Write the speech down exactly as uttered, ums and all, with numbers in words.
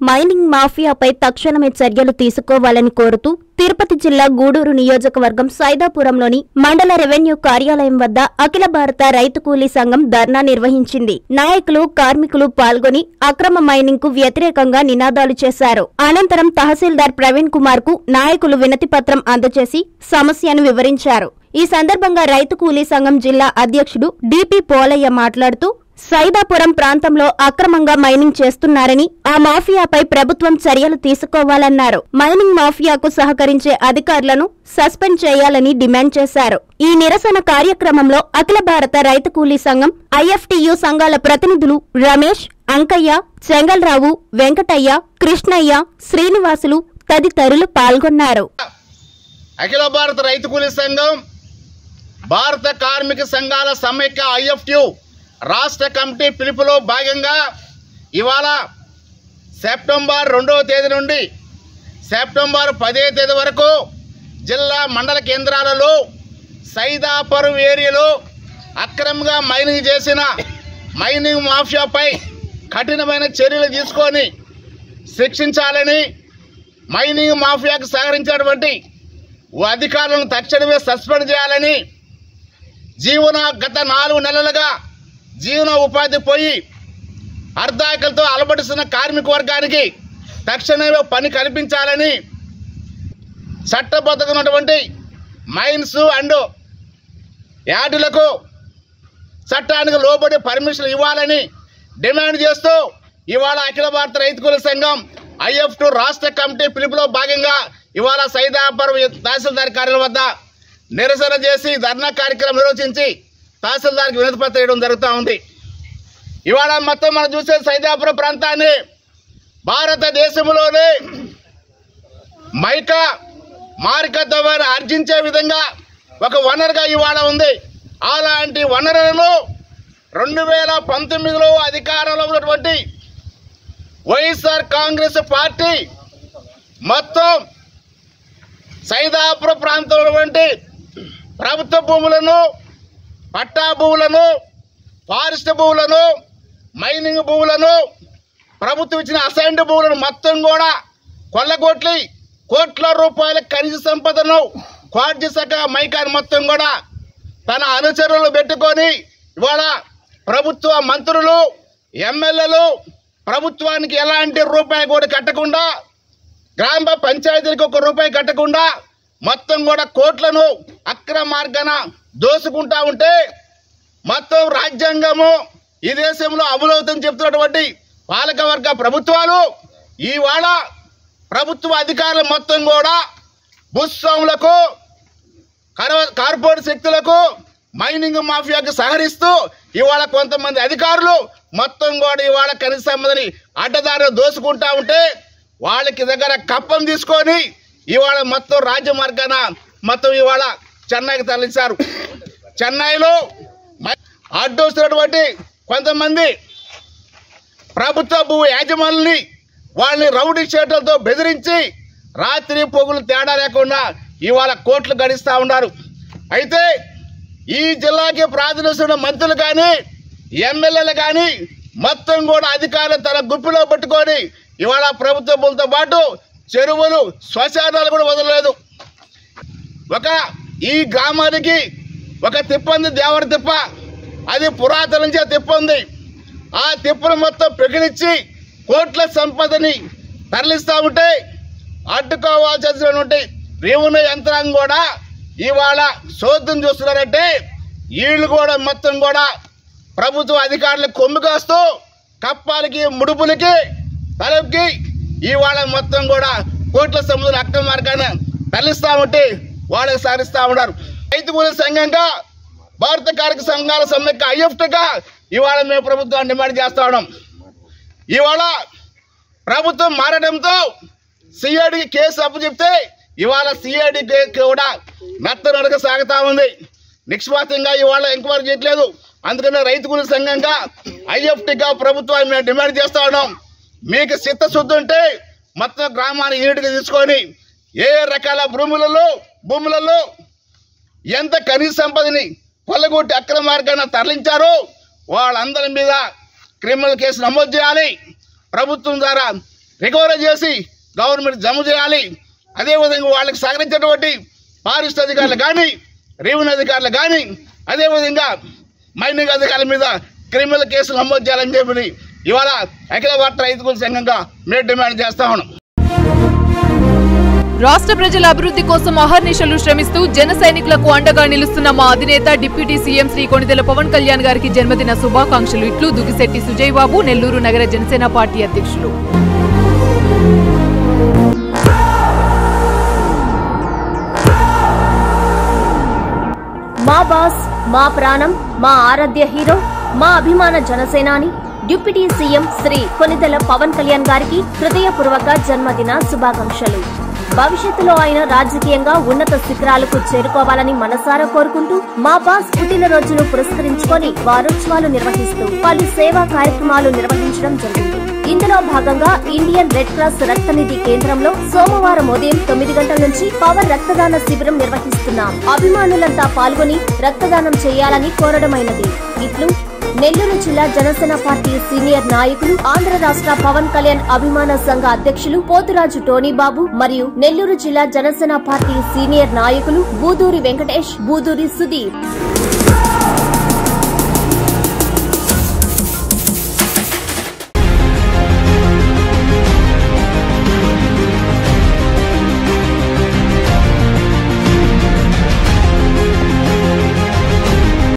Mining మాఫియాపై తక్షణమే చర్యలు తీసుకోవాలని కోరుతూ తిరుపతి జిల్లా గూడూరు నియోజకవర్గం సైదాపురంలోని మండల రెవెన్యూ కార్యాలయం వద్ద అఖిల భారత రైతు కూలీ సంఘం ధర్నా నిర్వహించింది. నాయకులు, కార్మికులు పాల్గొని అక్రమ మైనింగ్ కు వ్యతిరేకంగా నినాదాలు చేశారు. అనంతరం తహసీల్దార్ ప్రవీణ్ కుమార్ కు నాయకులు వినతి పత్రం అందజేసి సమస్యను వివరించారు. ఈ సందర్భంగా రైతు కూలీ సంఘం జిల్లా అధ్యక్షుడు డిపి పోలయ్య మాట్లాడుతూ సైదాపురం ప్రాంతంలో అక్రమంగా మైనింగ్ చేస్తున్నారని, ఆ మాఫియాపై ప్రభుత్వం చర్యలు తీసుకోవాలన్నారు. మైనింగ్ మాఫియాకు సహకరించే అధికారులను సస్పెండ్ చేయాలని డిమాండ్ చేశారు. ఈ నిరసన కార్యక్రమంలో అఖిల భారత రైతు కూలీ సంఘం, ఐఎఫ్టియు సంఘాల ప్రతినిధులు రమేష్, అంకయ్య, చెంగల్రావు, వెంకటయ్య, కృష్ణయ్య, శ్రీనివాసులు తదితరులు పాల్గొన్నారు. అఖిల భారత రైతు కూలీ సంఘం, భారత కార్మిక సంఘాల సమైక్య ఐఎఫ్టియు రాష్ట్ర కమిటీ పిలుపులో భాగంగా ఇవాళ సెప్టెంబర్ రెండవ తేదీ నుండి సెప్టెంబర్ పదో తేదీ వరకు జిల్లా మండల కేంద్రాలలో సైదాపురం ఏరియాలో అక్రమంగా మైనింగ్ చేసిన మైనింగ్ మాఫియాపై కఠినమైన చర్యలు తీసుకొని శిక్షించాలని, మైనింగ్ మాఫియాకు సహకరించినటువంటి అధికారులను తక్షణమే సస్పెండ్ చేయాలని, జీవన గత నాలుగు నెలలుగా జీవన ఉపాధి పోయి అర్ధాకలతో అలబడిస్తున్న కార్మిక వర్గానికి తక్షణమే పని కల్పించాలని, చట్టబద్ధమైనటువంటి మైన్స్ అండ్ యార్డులకు చట్టానికి లోబడి పర్మిషన్ ఇవ్వాలని డిమాండ్ చేస్తూ ఇవాళ అఖిల భారత రైతు కూలీ సంఘం ఐఎఫ్ టు రాష్ట్ర కమిటీ పిలుపులో భాగంగా ఇవాళ సైదాపురం తహసీల్దార్ కార్యాలయం వద్ద నిరసన చేసి ధర్నా కార్యక్రమం నిర్వహించి తహసీల్దార్కి వినతి పత్రం ఇవ్వడం జరుగుతూ ఉంది. ఇవాళ మొత్తం మనం చూసే సైదాపురం ప్రాంతాన్ని భారతదేశంలోనే మైకా మార్కెట్ ద్వారా ఆర్జించే విధంగా ఒక వనరుగా ఇవాళ ఉంది. అలాంటి వనరులను రెండు వేల పంతొమ్మిదిలో అధికారంలో ఉన్నటువంటి వైఎస్ఆర్ కాంగ్రెస్ పార్టీ మొత్తం సైదాపురం ప్రాంతంలో ఉన్నటువంటి ప్రభుత్వ భూములను, పట్టా భూములను, ఫారెస్ట్ భూములను, మైనింగ్ భూములను, ప్రభుత్వం ఇచ్చిన అసైన్డ్ భూములను మొత్తం కూడా కొల్లగొట్టి కోట్ల రూపాయల ఖనిజ సంపదను క్వాడ్జిసక మైకాని మొత్తం కూడా తన అనుచరులు పెట్టుకొని ఇవాళ ప్రభుత్వ మంత్రులు, ఎమ్మెల్యేలు ప్రభుత్వానికి ఎలాంటి రూపాయి కూడా కట్టకుండా, గ్రామ పంచాయతీలకు ఒక రూపాయి కట్టకుండా మొత్తం కూడా కోట్లను అక్రమ మార్గాన దోసుకుంటా ఉంటే మొత్తం రాజ్యాంగము ఈ దేశంలో అమలవుతుందని చెప్తున్నటువంటి పాలకవర్గ ప్రభుత్వాలు ఇవాళ ప్రభుత్వ అధికారులు మొత్తం కూడా భూస్వాములకు, కార్పొరేట్ శక్తులకు, మైనింగ్ మాఫియాకు సహకరిస్తూ ఇవాళ కొంతమంది అధికారులు మొత్తం కూడా ఇవాళ ఖనిజ సంపదని అడ్డదారులు దోసుకుంటా ఉంటే వాళ్ళకి దగ్గర కప్పం తీసుకొని ఇవాళ మొత్తం రాజ్య మార్గాన మొత్తం ఇవాళ చెన్నైకి తరలించారు. చెన్నైలో అడ్డొస్తున్నటువంటి కొంతమంది ప్రభుత్వ భూ యాజమానుల్ని వాళ్ళని రౌడీ చేతులతో బెదిరించి రాత్రి పొగులు తేడా లేకుండా ఇవాళ కోట్లు గడిస్తూ ఉన్నారు. అయితే ఈ జిల్లాకి ప్రాతినిధ్యం మంత్రులు కానీ, ఎమ్మెల్యేలు కానీ మొత్తం కూడా అధికారులు తన గుప్పిలో పట్టుకొని ఇవాళ ప్రభుత్వ భూములతో పాటు చెరువులు, శ్మశానాలు కూడా వదలలేదు. ఒక ఈ గ్రామానికి ఒక తిప్ప ఉంది, దేవర తిప్ప. అది పురాతన నుంచి ఆ తిప్ప ఉంది. ఆ తిప్పను మొత్తం పెకిలిచ్చి కోట్ల సంపదని తరలిస్తూ ఉంటే అడ్డుకోవాల్సినటువంటి రెవెన్యూ యంత్రాంగం కూడా ఇవాళ శోధం చూస్తున్నారంటే వీళ్ళు కూడా మొత్తం కూడా ప్రభుత్వ అధికారులకు కొమ్ము కాస్తూ కప్పాలకి, ముడుపులకి, తలకి ఇవాళ మొత్తం కూడా కోట్ల సంపదలు అక్రమ మార్గాన్ని తరలిస్తూ ఉంటే వాళ్ళకి సారిస్తూ ఉన్నారు. రైతు కూలీ సంఘంగా, భారత కార్మిక సంఘాల సమైక్య ఐఎఫ్టీగా ఇవాళ మేము ప్రభుత్వాన్ని డిమాండ్ చేస్తా ఉన్నాం. ఇవాళ ప్రభుత్వం మారడంతో సిఐడికి కేసు అప్పచెప్తే ఇవాళ సిఐడి కూడా మెత్త నడక సాగుతా ఉంది. నిష్పాతంగా ఇవాళ ఎంక్వైరీ చేయట్లేదు. అందుకనే రైతు కూలీ సంఘంగా ఐఎఫ్టీగా ప్రభుత్వాన్ని మేము డిమాండ్ చేస్తా ఉన్నాం. మీకు చిత్తశుద్ధి ఉంటే మొత్తం గ్రామాన్ని యూనిట్గా తీసుకొని ఏ రకాల భూములలో భూములలో ఎంత ఖనిజ సంపదని కొల్లగొట్టి అక్రమ మార్గాన్ని తరలించారో వాళ్ళందరి మీద క్రిమినల్ కేసు నమోదు చేయాలి. ప్రభుత్వం ద్వారా రికవరీ చేసి గవర్నమెంట్ జమ చేయాలి. అదేవిధంగా వాళ్ళకి సహకరించేటువంటి ఫారెస్ట్ అధికారులు కానీ, రెవెన్యూ అధికారులు కానీ, అదేవిధంగా మైనింగ్ అధికారుల మీద క్రిమినల్ కేసులు నమోదు చేయాలని చెప్పి ఇవాళ అఖిల భారత రైతు కూలీ సంఘంగా మేము డిమాండ్ చేస్తా ఉన్నాం. రాష్ట్ర ప్రజల అభివృద్ధి కోసం అహర్నిశలు శ్రమిస్తూ జన సైనికులకు అండగా నిలుస్తున్న మా అధినేత డిప్యూటీ సీఎం శ్రీ కొణిదెల పవన్ కళ్యాణ్ గారికి జన్మదిన శుభాకాంక్షలు. ఇట్లు దుగిశెట్టి సుజయ్ బాబు, నెల్లూరు నగర జనసేన పార్టీ అధ్యక్షులు. మా బాస్, మా ప్రాణం, మా ఆరాధ్య హీరో, మా అభిమాన జనసేనాని డిప్యూటీ సీఎం శ్రీ కొణిదెల పవన్ కళ్యాణ్ గారికి హృదయపూర్వక జన్మదిన శుభాకాంక్షలు. భవిష్యత్తులో ఆయన రాజకీయంగా ఉన్నత శిఖరాలకు చేరుకోవాలని మనసారా కోరుకుంటూ మా బాస్ పుట్టినరోజును పురస్కరించుకొని వారోత్సవాలు నిర్వహిస్తూ పలు సేవా కార్యక్రమాలు నిర్వహించడం జరిగింది. ఇందులో భాగంగా ఇండియన్ రెడ్ క్రాస్ రక్తనిధి కేంద్రంలో సోమవారం ఉదయం తొమ్మిది గంటల నుంచి పవర్ రక్తదాన శిబిరం నిర్వహిస్తున్నాం. అభిమానులంతా పాల్గొని రక్తదానం చేయాలని కోరడమైనది. ఇట్లు నెల్లూరు జిల్లా జనసేన పార్టీ సీనియర్ నాయకులు, ఆంధ్ర రాష్ట్ర పవన్ కళ్యాణ్ అభిమాన సంఘ అధ్యక్షులు పోతురాజు టోనీబాబు మరియు నెల్లూరు జిల్లా జనసేన పార్టీ సీనియర్ నాయకులు బూదూరి వెంకటేష్, బూదూరి సుధీర్.